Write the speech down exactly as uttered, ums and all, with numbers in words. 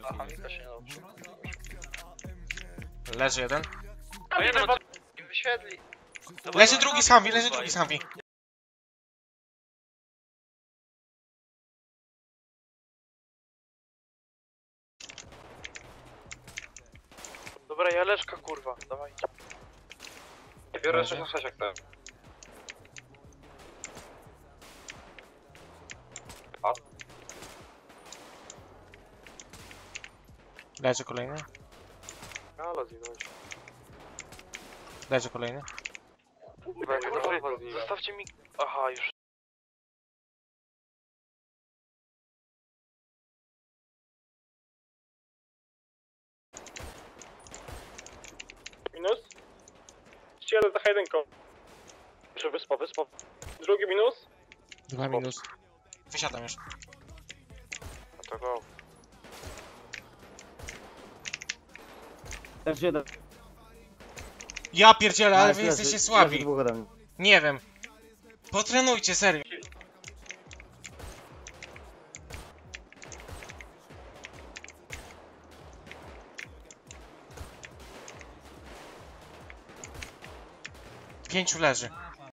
Aha, Mika się nie nauczy. Leży jeden. No jeden od... im wyświetli. Leży drugi z Humvee, leży drugi z Humvee. Dobra, ja leszka kurwa, dawaj. Ja biorę jeszcze na sześć jak to. Leży kolejny. Ale zginąłeś. Leży kolejny. Zostawcie mi... Aha, już. Minus. Ściele za jedynką. Czy wyspa, wyspa? Drugi minus. Dwa minus. Wysiadam już. No to go. F jeden. Ja pierdzielę, ale Nice, wy leży, jesteście leży słabi. dwóch ode mnie. Nie wiem. Potrenujcie, serio. Pięciu leży.